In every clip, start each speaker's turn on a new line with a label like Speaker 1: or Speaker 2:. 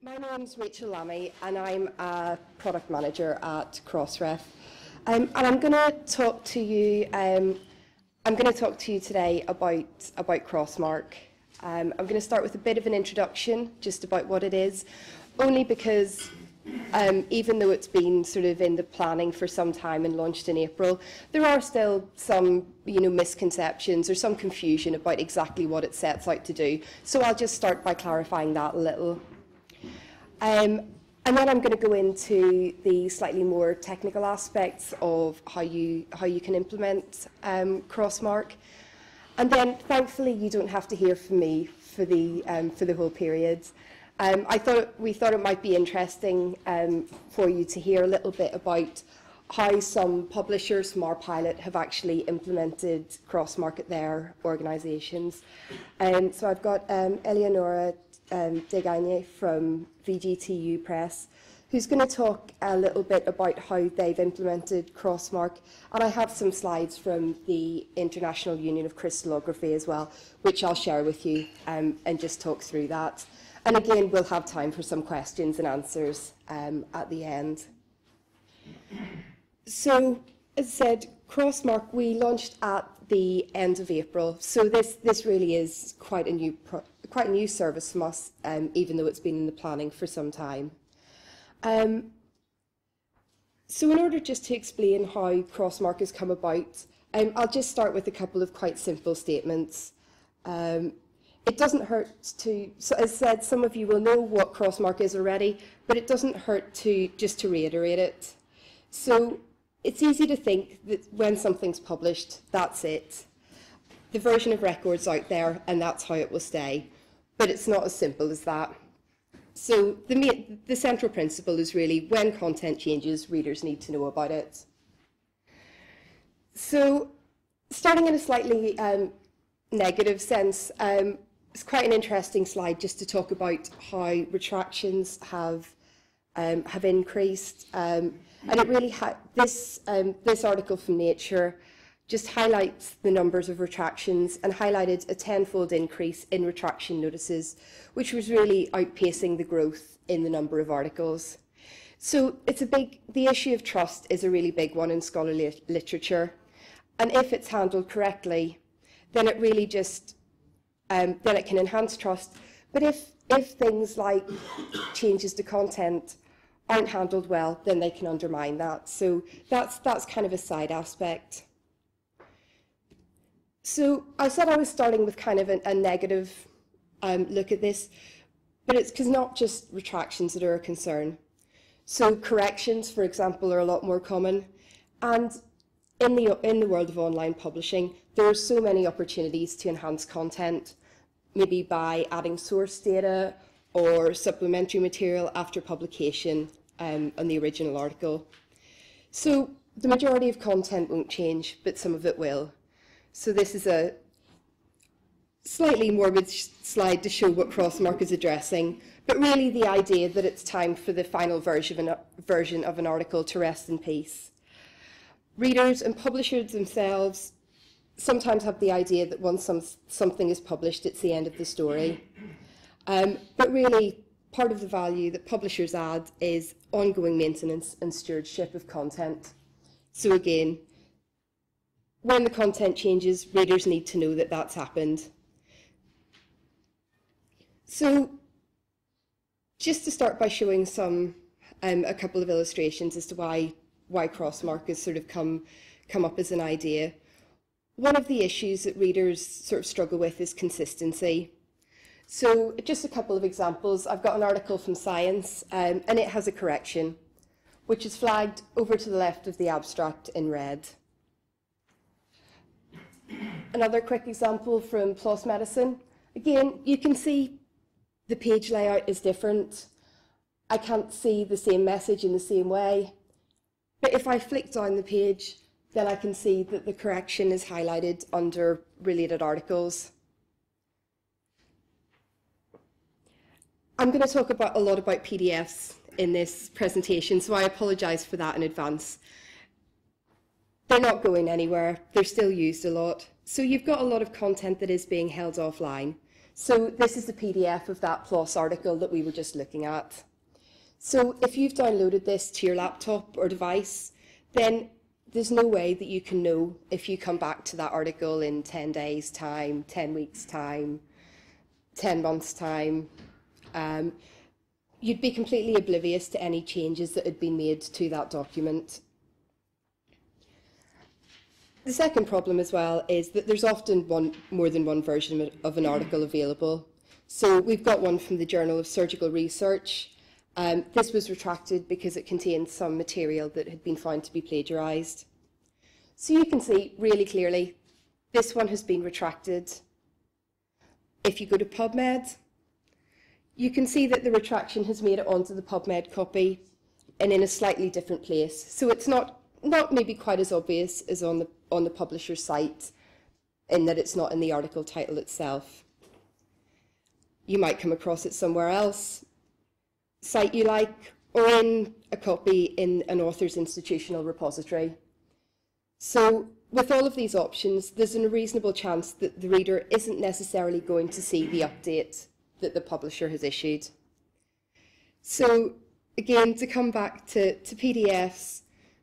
Speaker 1: My name's Rachel Lammy and I'm a product manager at Crossref. And I'm going to talk to you. Today about Crossmark. I'm going to start with a bit of an introduction, just about what it is, only because even though it's been sort of in the planning for some time and launched in April, there are still some misconceptions or some confusion about exactly what it sets out to do. So I'll just start by clarifying that a little. And then I'm going to go into the slightly more technical aspects of how you can implement Crossmark. And then, thankfully, you don't have to hear from me for the whole period. We thought it might be interesting for you to hear a little bit about how some publishers from our pilot have actually implemented Crossmark at their organisations. So I've got Eleonora Degagne from VGTU Press, who's going to talk a little bit about how they've implemented Crossmark, and I have some slides from the International Union of Crystallography as well, which I'll share with you and just talk through that. And again, we'll have time for some questions and answers at the end. So, as I said, Crossmark, we launched at the end of April, so this really is quite a new service from us, even though it's been in the planning for some time. So in order just to explain how Crossmark has come about, I'll just start with a couple of quite simple statements. It doesn't hurt to, so as I said, some of you will know what Crossmark is already, but it doesn't hurt to just to reiterate it. So it's easy to think that when something's published, that's it. The version of record's out there, and that's how it will stay. But it's not as simple as that. So the central principle is really when content changes, readers need to know about it. So starting in a slightly negative sense, it's quite an interesting slide just to talk about how retractions have increased. And it really this article from Nature just highlights the numbers of retractions and highlighted a tenfold increase in retraction notices, which was really outpacing the growth in the number of articles. So the issue of trust is a really big one in scholarly literature. And if it's handled correctly, then it really just, then it can enhance trust. But if things like changes to content aren't handled well, then they can undermine that. So that's kind of a side aspect. So I said I was starting with kind of a negative look at this, but it's because not just retractions that are a concern. So corrections, for example, are a lot more common. And in the world of online publishing, there are so many opportunities to enhance content, maybe by adding source data or supplementary material after publication on the original article. So the majority of content won't change, but some of it will. So this is a slightly morbid slide to show what Crossmark is addressing, but really the idea that it's time for the final version of an article to rest in peace. Readers and publishers themselves sometimes have the idea that once something is published, it's the end of the story. But really, part of the value that publishers add is ongoing maintenance and stewardship of content. So again, when the content changes, readers need to know that that's happened. So just to start by showing a couple of illustrations as to why Crossmark has sort of come up as an idea. One of the issues that readers sort of struggle with is consistency. So just a couple of examples. I've got an article from Science, and it has a correction, which is flagged over to the left of the abstract in red. Another quick example from PLOS Medicine. Again, you can see the page layout is different. I can't see the same message in the same way. But if I flick down the page, then I can see that the correction is highlighted under related articles. I'm going to talk a lot about PDFs in this presentation, so I apologise for that in advance. They're not going anywhere. They're still used a lot. So you've got a lot of content that is being held offline. So this is the PDF of that PLOS article that we were just looking at. So if you've downloaded this to your laptop or device, then there's no way that you can know if you come back to that article in 10 days' time, 10 weeks' time, 10 months' time. You'd be completely oblivious to any changes that had been made to that document. The second problem as well is that there's often more than one version of an article available. So we've got one from the Journal of Surgical Research. This was retracted because it contained some material that had been found to be plagiarised. So you can see really clearly this one has been retracted. If you go to PubMed, you can see that the retraction has made it onto the PubMed copy and in a slightly different place. So it's not maybe quite as obvious as on the publisher's site, in that it's not in the article title itself. You might come across it somewhere else, site you like, or in a copy in an author's institutional repository. So with all of these options, there's a reasonable chance that the reader isn't necessarily going to see the update that the publisher has issued. So again, to come back to PDFs,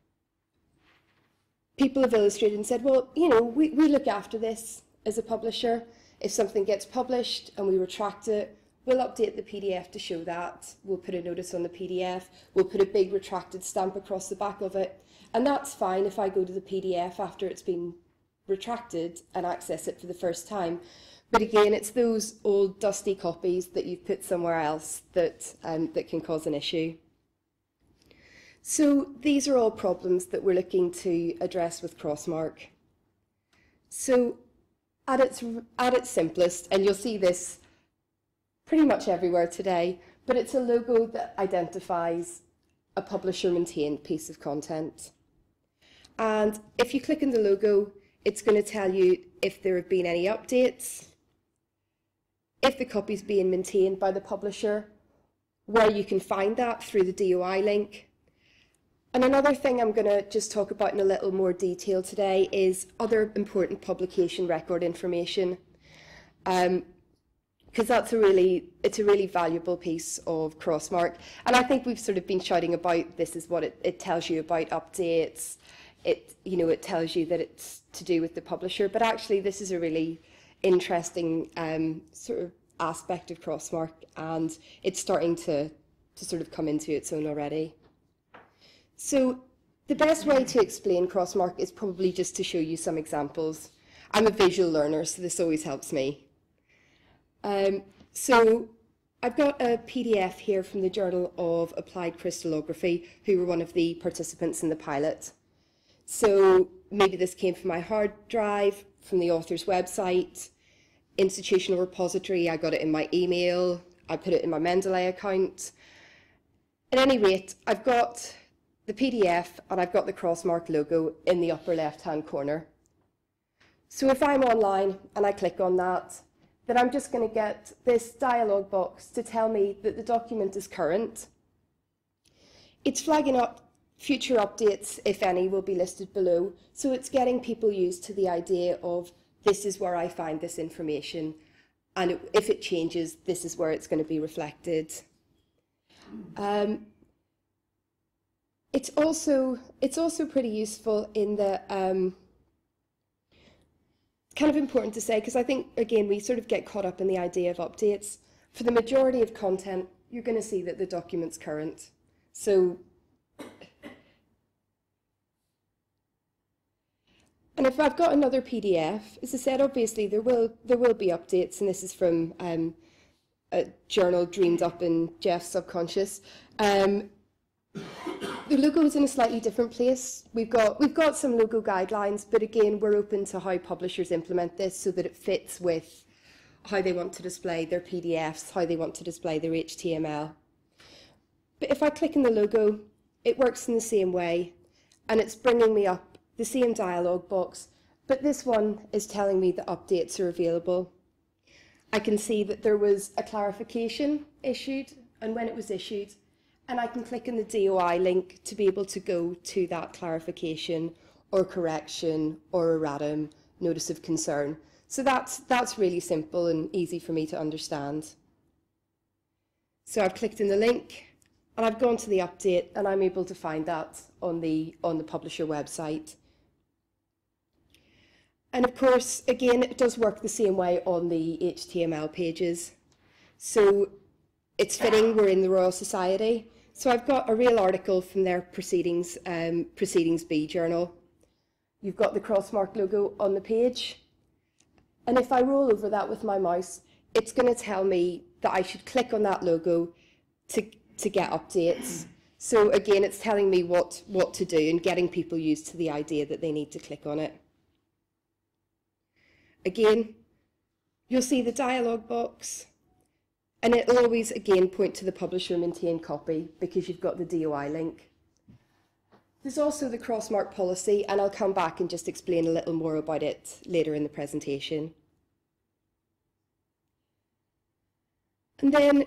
Speaker 1: people have illustrated and said, well, you know, we look after this as a publisher. If something gets published and we retract it, we'll update the PDF to show that. We'll put a notice on the PDF. We'll put a big retracted stamp across the back of it. And that's fine if I go to the PDF after it's been retracted and access it for the first time. But again, it's those old dusty copies that you've put somewhere else that can cause an issue. So these are all problems that we're looking to address with Crossmark. So at its simplest, and you'll see this pretty much everywhere today, but it's a logo that identifies a publisher-maintained piece of content. And if you click on the logo, it's going to tell you if there have been any updates, if the copy's being maintained by the publisher, where you can find that through the DOI link. And another thing I'm going to just talk about in a little more detail today is other important publication record information, because it's a really valuable piece of Crossmark. And I think we've sort of been shouting about this is what it tells you about updates. It tells you that it's to do with the publisher, but actually this is a really interesting sort of aspect of Crossmark, and it's starting to sort of come into its own already. So the best way to explain Crossmark is probably just to show you some examples. I'm a visual learner, so this always helps me. So I've got a PDF here from the Journal of Applied Crystallography, who were one of the participants in the pilot. So maybe this came from my hard drive, from the author's website, institutional repository, I got it in my email, I put it in my Mendeley account. At any rate, I've got the PDF and I've got the Crossmark logo in the upper left-hand corner. So if I'm online and I click on that, then I'm just going to get this dialog box to tell me that the document is current. It's flagging up future updates, if any, will be listed below. So it's getting people used to the idea of this is where I find this information, and if it changes, this is where it's going to be reflected. It's also pretty useful in the kind of important to say, because I think, again, we sort of get caught up in the idea of updates. For the majority of content, you're going to see that the document's current. So, and if I've got another PDF, as I said, obviously there will be updates, and this is from a journal dreamed up in Jeff's subconscious. The logo is in a slightly different place. We've got some logo guidelines, but again, we're open to how publishers implement this so that it fits with how they want to display their PDFs, how they want to display their HTML. But if I click on the logo, it works in the same way, and it's bringing me up the same dialog box, but this one is telling me that updates are available. I can see that there was a clarification issued and when it was issued, and I can click on the DOI link to be able to go to that clarification or correction or erratum notice of concern. So that's really simple and easy for me to understand. So I've clicked in the link and I've gone to the update and I'm able to find that on the publisher website. And of course, again, it does work the same way on the HTML pages. So it's fitting we're in the Royal Society. So I've got a real article from their Proceedings B journal. You've got the Crossmark logo on the page. And if I roll over that with my mouse, it's going to tell me that I should click on that logo to get updates. So again, it's telling me what to do and getting people used to the idea that they need to click on it. Again, you'll see the dialog box, and it'll always, again, point to the publisher maintained copy because you've got the DOI link. There's also the Crossmark policy, and I'll come back and just explain a little more about it later in the presentation. And then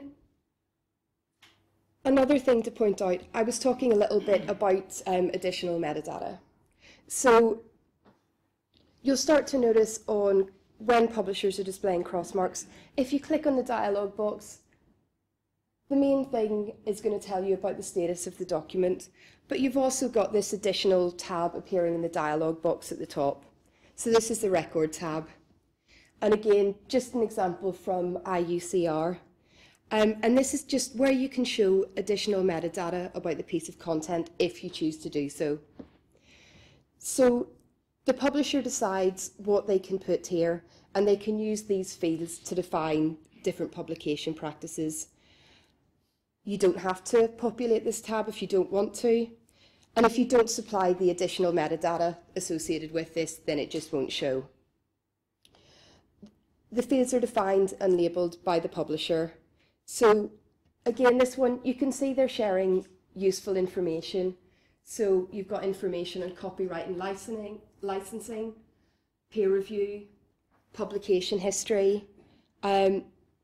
Speaker 1: another thing to point out, I was talking a little bit about additional metadata. So you'll start to notice on when publishers are displaying crossmarks, if you click on the dialog box, the main thing is going to tell you about the status of the document, but you've also got this additional tab appearing in the dialog box at the top. So this is the record tab. And again, just an example from IUCR. And this is just where you can show additional metadata about the piece of content if you choose to do so. So the publisher decides what they can put here, and they can use these fields to define different publication practices. You don't have to populate this tab if you don't want to. And if you don't supply the additional metadata associated with this, then it just won't show. The fields are defined and labelled by the publisher. So again, this one, you can see they're sharing useful information. So you've got information on copyright and licensing, peer review, publication history. And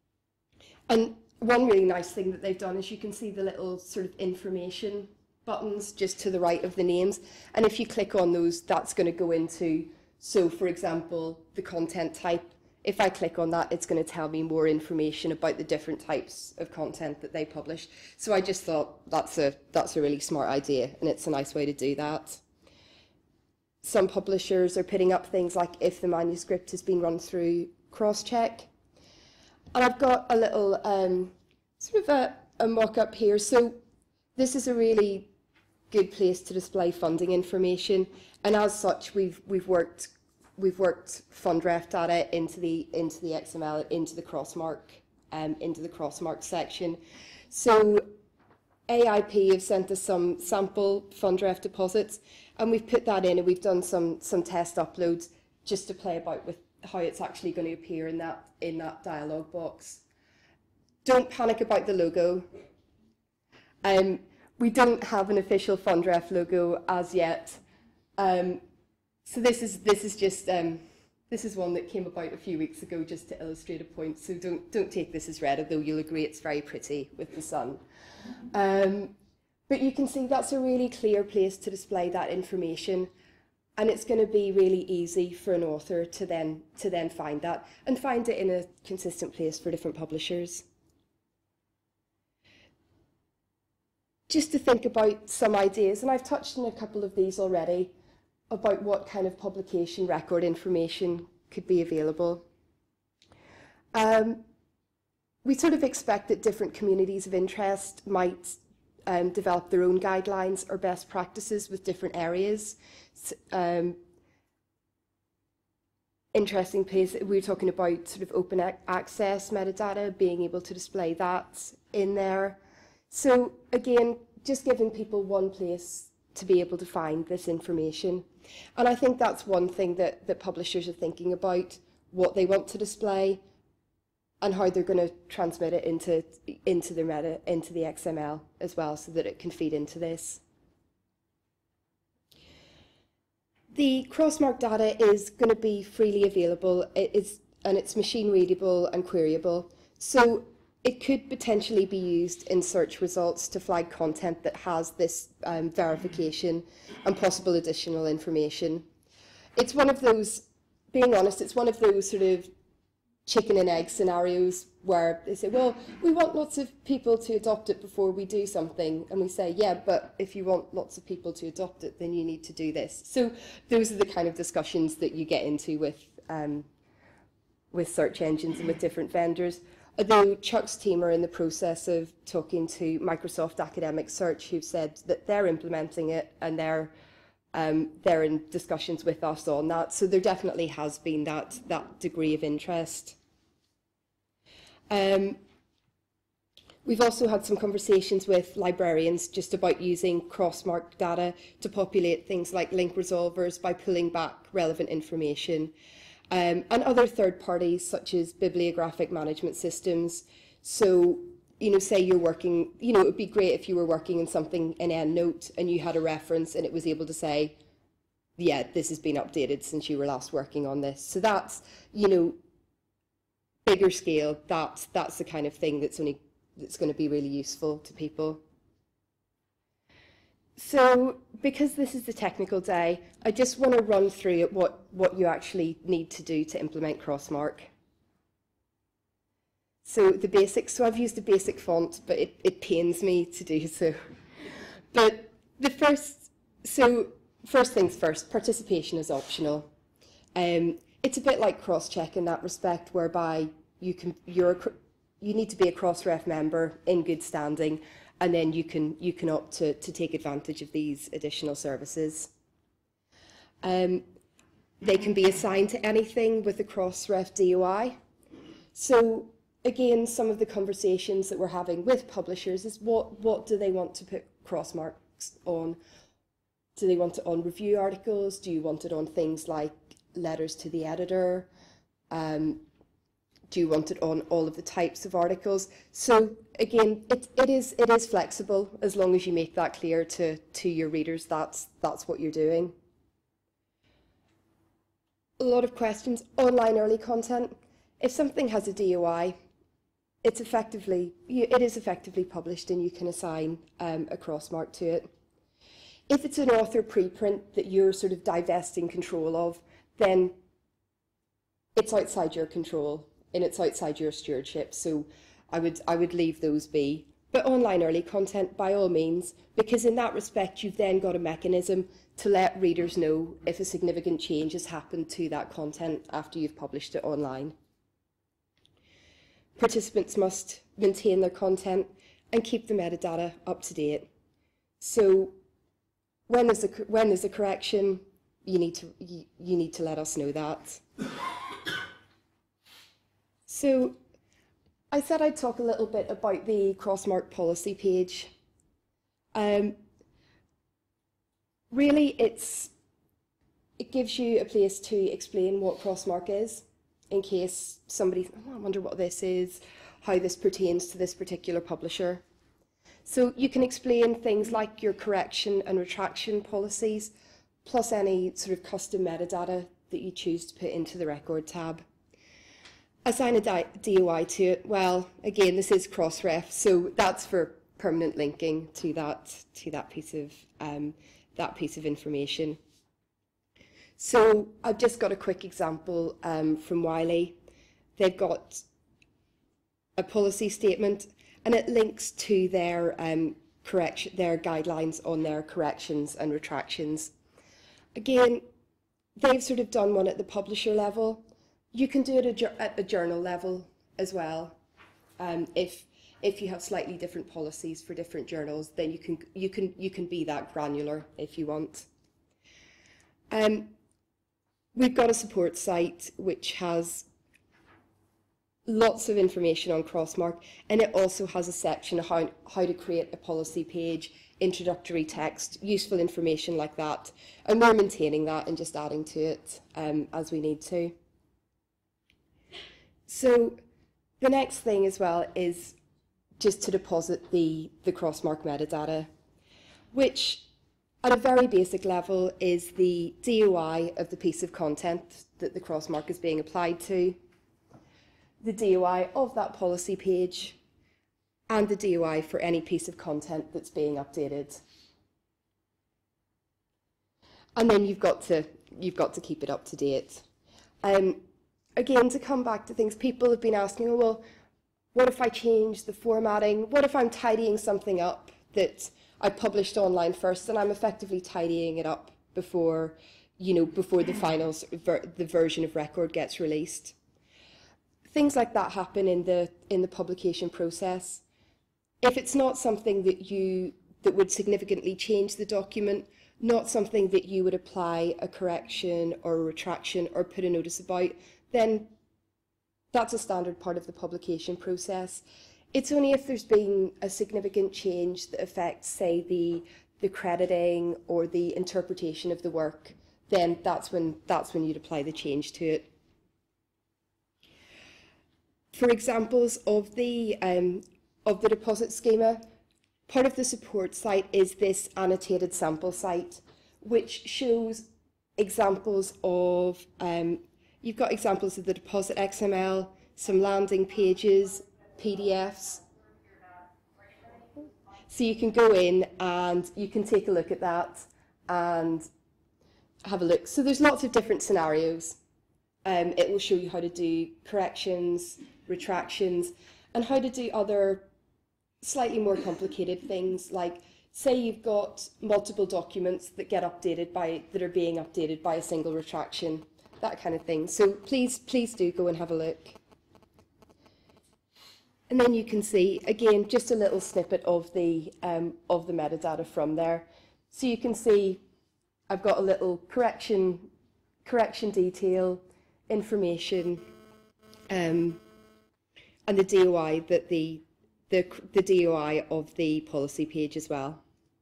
Speaker 1: one really nice thing that they've done is you can see the little sort of information buttons just to the right of the names. And if you click on those, that's going to go into, so for example, the content type. If I click on that, it's going to tell me more information about the different types of content that they publish. So I just thought that's a really smart idea, and it's a nice way to do that. Some publishers are putting up things like if the manuscript has been run through cross-check. And I've got a little sort of a mock-up here. So this is a really good place to display funding information, and as such, we've worked Fundref data into the XML, into the Crossmark section. So AIP have sent us some sample Fundref deposits, and we've put that in, and we've done some test uploads just to play about with how it's actually going to appear in that dialog box. Don't panic about the logo. We don't have an official Fundref logo as yet. So this is one that came about a few weeks ago just to illustrate a point. So don't take this as read, although you'll agree it's very pretty with the sun. But you can see that's a really clear place to display that information, and it's going to be really easy for an author to then find that and find it in a consistent place for different publishers. Just to think about some ideas, and I've touched on a couple of these already, about what kind of publication record information could be available. We sort of expect that different communities of interest might develop their own guidelines or best practices with different areas. Interesting place, we were talking about sort of open access metadata, being able to display that in there. So again, just giving people one place to be able to find this information. And I think that's one thing that publishers are thinking about, what they want to display and how they're going to transmit it into the XML as well, so that it can feed into this. The Crossmark data is going to be freely available, and it's machine readable and queryable. So it could potentially be used in search results to flag content that has this verification and possible additional information. It's one of those being honest, it's one of those sort of chicken and egg scenarios where they say, well, we want lots of people to adopt it before we do something. And we say, yeah, but if you want lots of people to adopt it, then you need to do this. So those are the kind of discussions that you get into with search engines and with different vendors. Although Chuck's team are in the process of talking to Microsoft Academic Search, who've said that they're implementing it and they're in discussions with us on that. So there definitely has been that degree of interest. We've also had some conversations with librarians just about using cross-mark data to populate things like link resolvers by pulling back relevant information. And other third parties such as bibliographic management systems. So, say you're working, it would be great if you were working in something in EndNote and you had a reference and it was able to say, yeah, this has been updated since you were last working on this. So that's, bigger scale, that's the kind of thing that's going to be really useful to people. So, because this is the technical day, I just want to run through what you actually need to do to implement Crossmark. So the basics, so I've used a basic font, but it pains me to do so. But first things first, participation is optional. It's a bit like Crosscheck in that respect, whereby you need to be a Crossref member in good standing, and then you can opt to take advantage of these additional services. They can be assigned to anything with the Crossref DOI. So again, some of the conversations that we're having with publishers is what do they want to put crossmarks on? Do they want it on review articles? Do you want it on things like letters to the editor? Do you want it on all of the types of articles? So again, it is flexible as long as you make that clear to your readers. That's what you're doing. A lot of questions. Online early content. If something has a DOI, it is effectively published, and you can assign a crossmark to it. If it's an author preprint that you're sort of divesting control of, then it's outside your control and it's outside your stewardship. So I would leave those be. But online early content, by all means, because in that respect, you've then got a mechanism to let readers know if a significant change has happened to that content after you've published it online. Participants must maintain their content and keep the metadata up to date. So when there's a correction, you need to let us know that. So I said I'd talk a little bit about the Crossmark policy page. Really, it gives you a place to explain what Crossmark is, in case somebody, I wonder what this is, how this pertains to this particular publisher. So you can explain things like your correction and retraction policies, plus any sort of custom metadata that you choose to put into the record tab. Assign a DOI to it. Well, again, this is Crossref, so that's for permanent linking to that piece of information. So I've just got a quick example from Wiley. They've got a policy statement, and it links to their guidelines on their corrections and retractions. Again, they've sort of done one at the publisher level. You can do it at a journal level as well. If you have slightly different policies for different journals, then you can be that granular if you want. We've got a support site which has lots of information on Crossmark, and it also has a section of how to create a policy page, introductory text, useful information like that. And we're maintaining that and just adding to it as we need to. So the next thing as well is just to deposit the Crossmark metadata, which at a very basic level is the DOI of the piece of content that the Crossmark is being applied to, the DOI of that policy page, and the DOI for any piece of content that's being updated. And then you've got to keep it up to date. Again, to come back to things, people have been asking, oh, well, what if I change the formatting? What if I'm tidying something up that I published online first and I'm effectively tidying it up before, before the final the version of record gets released? Things like that happen in the publication process. If it's not something that would significantly change the document, not something that you would apply a correction or a retraction or put a notice about, then that's a standard part of the publication process. It's only if there's been a significant change that affects, say, the crediting or the interpretation of the work, then that's when you'd apply the change to it. For examples of the deposit schema, part of the support site is this annotated sample site, which shows examples of, you've got examples of the deposit XML, some landing pages, PDFs. So you can go in and you can take a look at that and have a look. So there's lots of different scenarios. It will show you how to do corrections, retractions, and how to do other slightly more complicated things, like say you've got multiple documents that get updated that are being updated by a single retraction, that kind of thing. So please do go and have a look. And then you can see again just a little snippet of the metadata from there. So you can see I've got a little correction detail, information, and the DOI that the DOI of the policy page as well.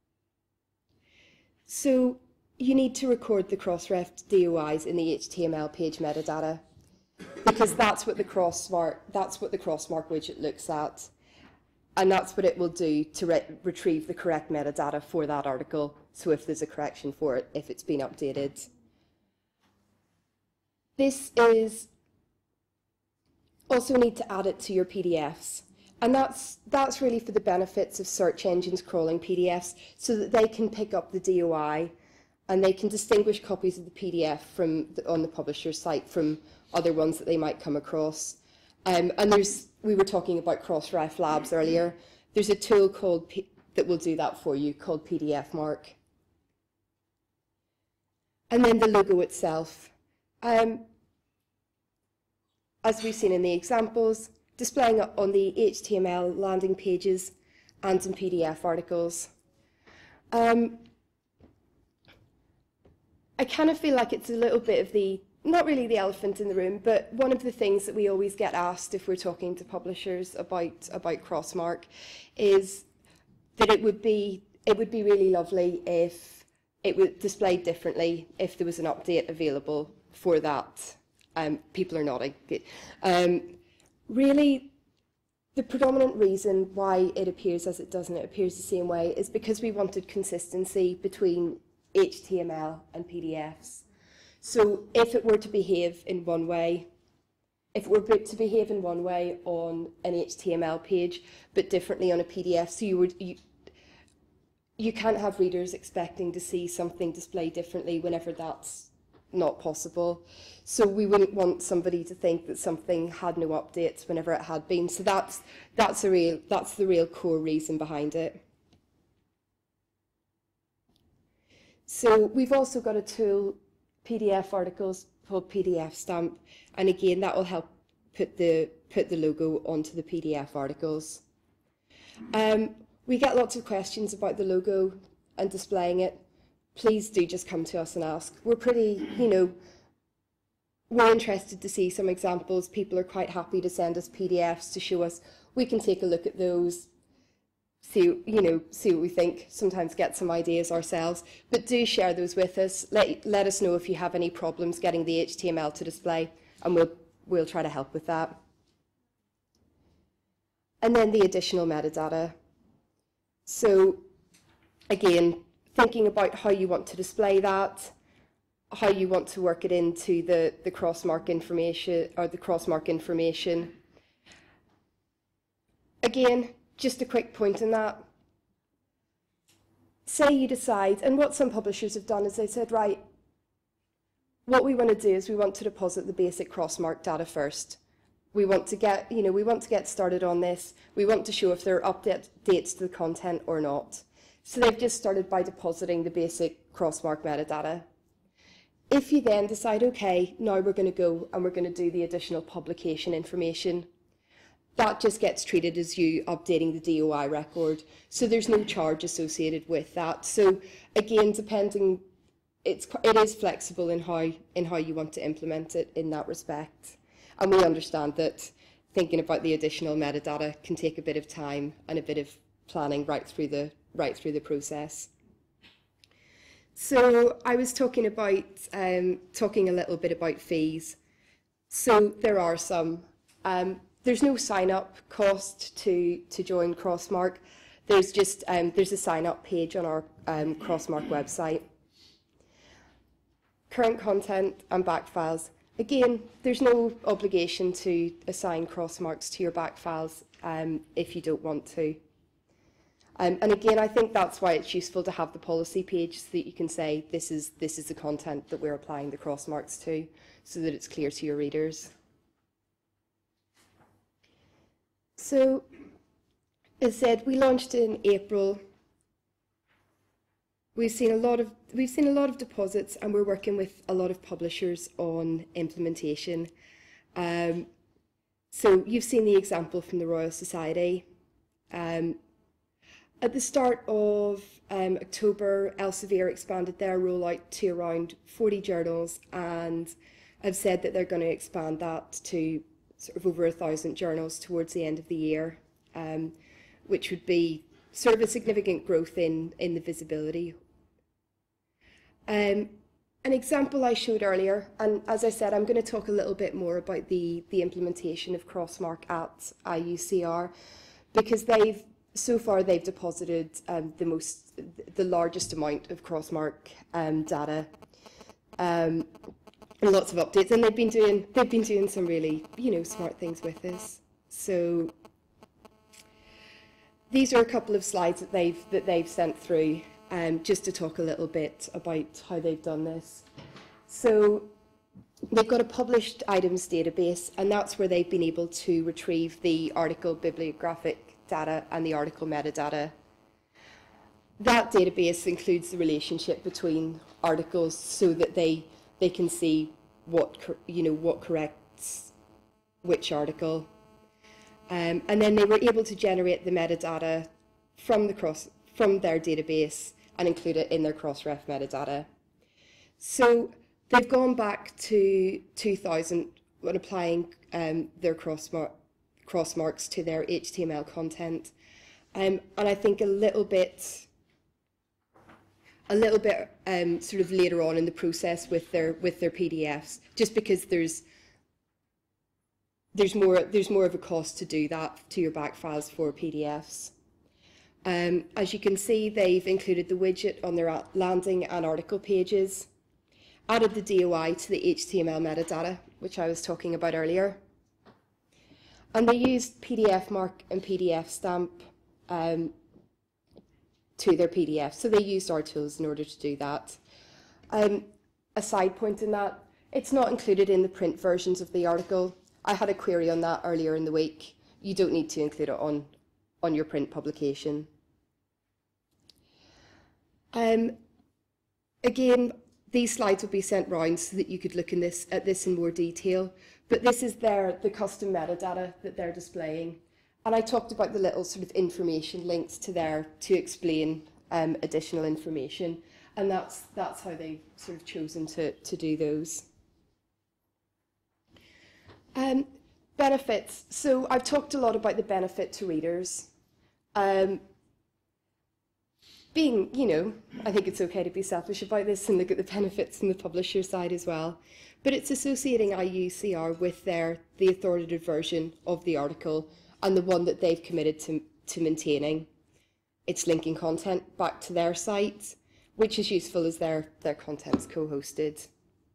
Speaker 1: So you need to record the Crossref DOIs in the HTML page metadata, because that's what the Crossmark widget looks at, and that's what it will do to retrieve the correct metadata for that article. So if there's a correction for it, if it's been updated. This is also need to add it to your PDFs. And that's really for the benefits of search engines crawling PDFs, so that they can pick up the DOI and they can distinguish copies of the PDF on the publisher's site from other ones that they might come across. And we were talking about Crossref Labs earlier. There's a tool that will do that for you called PDF Mark. And then the logo itself. As we've seen in the examples, displaying it on the HTML landing pages and in PDF articles. I kind of feel like it's a little bit of not really the elephant in the room, but one of the things that we always get asked if we're talking to publishers about Crossmark is that it would be really lovely if it was displayed differently, if there was an update available for that. People are nodding. Really, the predominant reason why it appears as it does and it appears the same way is because we wanted consistency between HTML and PDFs. So if it were to behave in one way, on an HTML page, but differently on a PDF, so you can't have readers expecting to see something displayed differently whenever that's not possible. So we wouldn't want somebody to think that something had no updates whenever it had been. So that's the real core reason behind it. So we've also got a tool, PDF articles, called PDF Stamp, and again that will help put the logo onto the PDF articles. We get lots of questions about the logo and displaying it. Please do just come to us and ask. We're pretty, we're interested to see some examples. People are quite happy to send us PDFs to show us. We can take a look at those, see what we think, sometimes get some ideas ourselves. But do share those with us. Let us know if you have any problems getting the HTML to display, and we'll try to help with that. And then the additional metadata. So again, thinking about how you want to display that, how you want to work it into the Crossmark information or the Crossmark information. Again, just a quick point on that. Say you decide, and what some publishers have done is they said, right, what we want to do is we want to deposit the basic crossmark data first. We want to get, we want to get started on this. We want to show if there are updates to the content or not. So they've just started by depositing the basic crossmark metadata. If you then decide, okay, now we're going to go and we're going to do the additional publication information, that just gets treated as you updating the DOI record. So there's no charge associated with that. So again, it is flexible in how you want to implement it in that respect. And we understand that thinking about the additional metadata can take a bit of time and a bit of planning right through the process. So I was talking a little bit about fees. So there are some. There's no sign-up cost to join Crossmark. There's a sign-up page on our Crossmark website. Current content and back files. Again, there's no obligation to assign crossmarks to your back files if you don't want to. And again, I think that's why it's useful to have the policy page so that you can say this is the content that we're applying the crossmarks to, so that it's clear to your readers. So, as said, we launched in April. We've seen a lot of deposits, and we're working with a lot of publishers on implementation. So you've seen the example from the Royal Society. At the start of October, Elsevier expanded their rollout to around 40 journals, and have said that they're going to expand that to sort of over 1,000 journals towards the end of the year, which would be sort of a significant growth in the visibility. An example I showed earlier, and as I said, I'm going to talk a little bit more about the implementation of Crossmark at IUCR, because so far they've deposited the largest amount of Crossmark data, and lots of updates, and they've been doing some really smart things with this. So these are a couple of slides that they've sent through, just to talk a little bit about how they've done this. So they've got a published items database, and that's where they've been able to retrieve the article bibliographic data and the article metadata. That database includes the relationship between articles so that they can see what corrects which article. And then they were able to generate the metadata from their database and include it in their Crossref metadata. So they've gone back to 2000 when applying their crossmarks to their HTML content, and I think a little bit sort of later on in the process with their PDFs, just because there's more of a cost to do that to your back files for PDFs. As you can see, they've included the widget on their landing and article pages, added the DOI to the HTML metadata, which I was talking about earlier, and they used PDFmark and PDFstamp to their PDF. So they used our tools in order to do that. A side point in that, it's not included in the print versions of the article. I had a query on that earlier in the week. You don't need to include it on your print publication. Again, these slides will be sent round so that you could look at this in more detail. But this is the custom metadata that they're displaying. And I talked about the little sort of information links to explain additional information. And that's how they've sort of chosen to do those. Benefits. So I've talked a lot about the benefit to readers. I think it's okay to be selfish about this and look at the benefits from the publisher side as well. But it's associating IUCR with the authoritative version of the article and the one that they've committed to maintaining. It's linking content back to their site, which is useful as their content's co-hosted.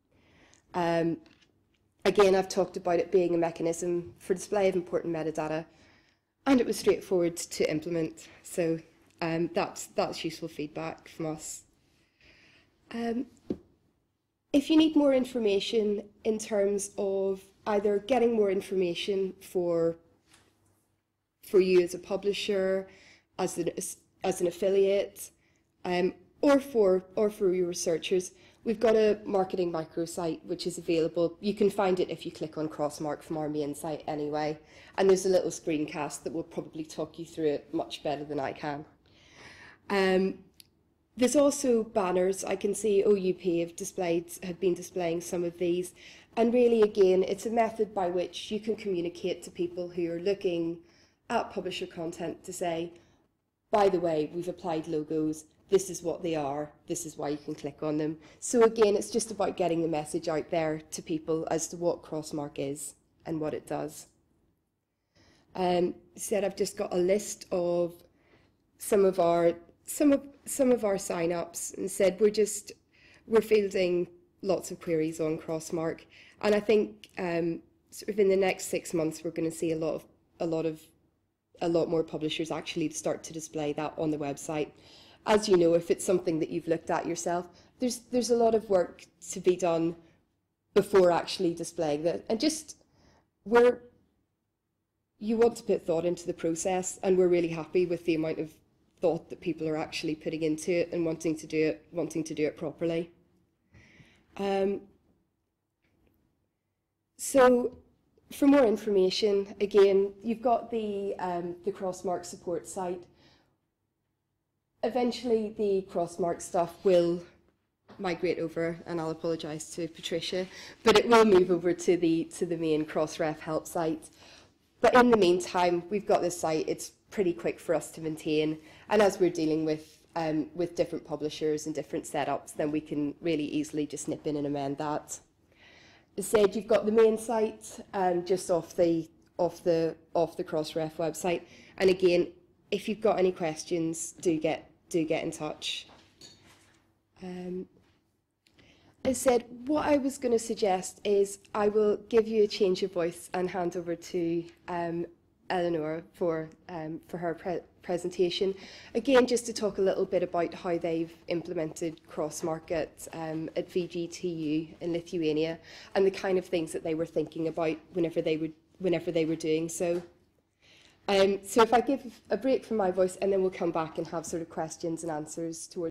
Speaker 1: Again, I've talked about it being a mechanism for display of important metadata, and it was straightforward to implement. So that's useful feedback from us. If you need more information in terms of either getting more information for you as a publisher, as an affiliate, or for your researchers, we've got a marketing microsite which is available. You can find it if you click on Crossmark from our main site anyway, and there's a little screencast that will probably talk you through it much better than I can. There's also banners. I can see OUP have been displaying some of these, and really again it's a method by which you can communicate to people who are looking at publisher content to say, by the way, we've applied logos, this is what they are, this is why you can click on them. So again, it's just about getting the message out there to people as to what Crossmark is and what it does. Said I've just got a list of some of our sign-ups, and said we're fielding lots of queries on Crossmark, and I think sort of in the next 6 months we're going to see a lot more publishers actually start to display that on the website. As you know, if it's something that you've looked at yourself, there's a lot of work to be done before actually displaying that, and you want to put thought into the process, and we're really happy with the amount of thought that people are actually putting into it and wanting to do it properly. So for more information, again, you've got the Crossmark support site. Eventually the Crossmark stuff will migrate over, and I'll apologise to Patricia, but it will move over to the main Crossref help site. But in the meantime, we've got this site. It's pretty quick for us to maintain, and as we're dealing with different publishers and different setups, then we can really easily just nip in and amend that. As said, you've got the main site just off the Crossref website, and again, if you've got any questions, do get in touch. As said, what I was going to suggest is I will give you a change of voice and hand over to Eleanor for her presentation. Again, just to talk a little bit about how they've implemented Crossmark at VGTU in Lithuania, and the kind of things that they were thinking about whenever they were doing so. So if I give a break from my voice, and then we'll come back and have sort of questions and answers towards